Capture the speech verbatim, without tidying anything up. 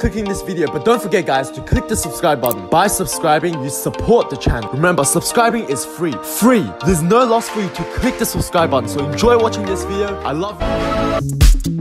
clicking this video, but don't forget guys to click the subscribe button. By subscribing, you support the channel. Remember, subscribing is free. Free! There's no loss for you to click the subscribe button, so enjoy watching this video. I love you.